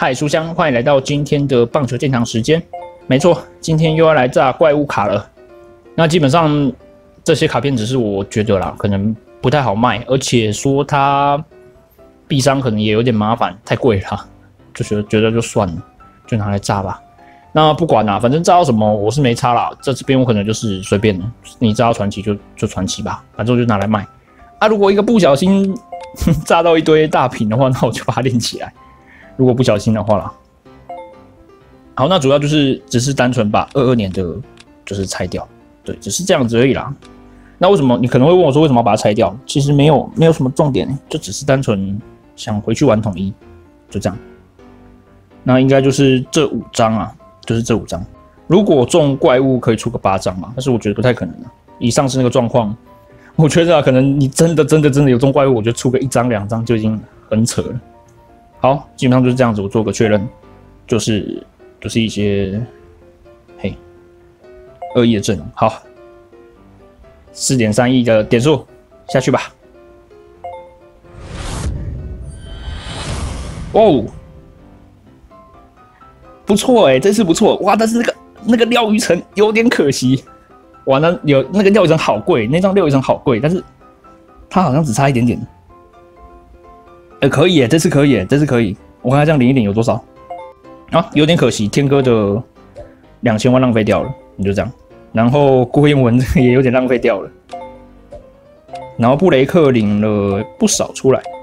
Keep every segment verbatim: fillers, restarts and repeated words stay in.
嗨，书香，欢迎来到今天的棒球建堂时间。没错，今天又要来炸怪物卡了。那基本上这些卡片只是我觉得啦，可能不太好卖，而且说它币商可能也有点麻烦，太贵了，就觉得觉得就算了，就拿来炸吧。那不管啦，反正炸到什么我是没差啦。在这边我可能就是随便的，你炸到传奇就就传奇吧，反正我就拿来卖。啊，如果一个不小心炸到一堆大瓶的话，那我就把它练起来。如果不小心的话啦。好，那主要就是只是单纯把二二年的就是拆掉，对，只是这样子而已啦。那为什么你可能会问我说为什么要把它拆掉？其实没有没有什么重点，就只是单纯想回去玩统一，就这样。那应该就是这五张啊，就是这五张。如果中怪物可以出个八张嘛，但是我觉得不太可能了。以上次那个状况，我觉得啊，可能你真的真的真的有中怪物，我觉得出个一张两张就已经很扯了。好，基本上就是这样子，我做个确认，就是就是一些嘿恶意的阵容。好，四点三亿的点数下去吧。哦，不错哎、欸，这次不错哇！但是那个那个廖鱼城有点可惜，哇，那有那个廖鱼城好贵，那张廖鱼城好贵，但是它好像只差一点点。呃，可以耶，这次可以耶，这次可以。我看他这样领一领有多少？啊，有点可惜，天哥的两千万浪费掉了，你就这样。然后郭彦文也有点浪费掉了。然后布雷克领了不少出来，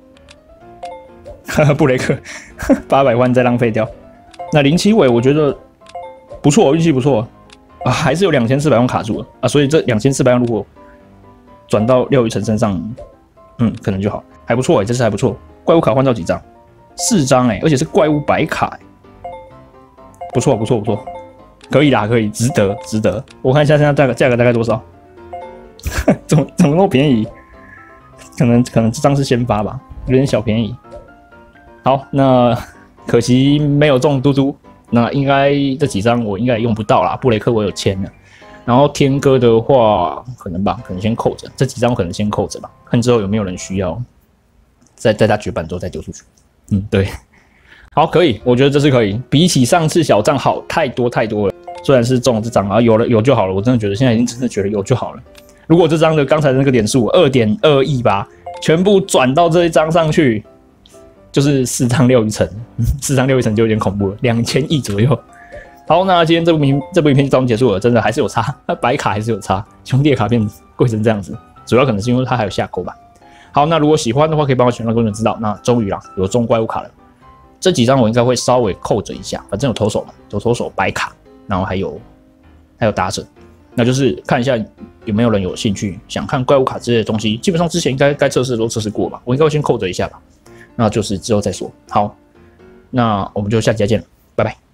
哈哈，布雷克八百万再浪费掉。那林奇伟我觉得不错，运气不错啊，还是有两千四百万卡住了啊，所以这两千四百万如果转到廖宇成身上，嗯，可能就好。还不错哎、欸，这次还不错。怪物卡换到几张？四张哎，而且是怪物白卡、欸，不错不错不错，可以啦，可以，值得值得。我看一下现在价格价格大概多少？怎么怎么那么便宜？可能可能这张是先发吧，有点小便宜。好，那可惜没有中嘟嘟，那应该这几张我应该也用不到啦。布雷克我有签了，然后天哥的话可能吧，可能先扣着，这几张我可能先扣着吧，看之后有没有人需要。在在他绝版之后再丢出去，嗯，对，好，可以，我觉得这是可以，比起上次小账好太多太多了。虽然是中这张啊，有了有就好了，我真的觉得现在已经真的觉得有就好了。如果这张的刚才的那个点数二点二亿吧，全部转到这一张上去，就是四张六一层，四张六一层就有点恐怖了，两千亿左右。好，那今天这部影这部影片就到此结束了，真的还是有差，白卡还是有差，兄弟的卡片贵成这样子，主要可能是因为它还有下钩吧。好，那如果喜欢的话，可以帮我选让更多人知道。那终于啦，有中怪物卡了。这几张我应该会稍微扣着一下，反正有投手嘛，有投手白卡，然后还有还有打者，那就是看一下有没有人有兴趣想看怪物卡之类的东西。基本上之前应该该测试的都测试过吧，我应该会先扣着一下吧。那就是之后再说。好，那我们就下期再见了，拜拜。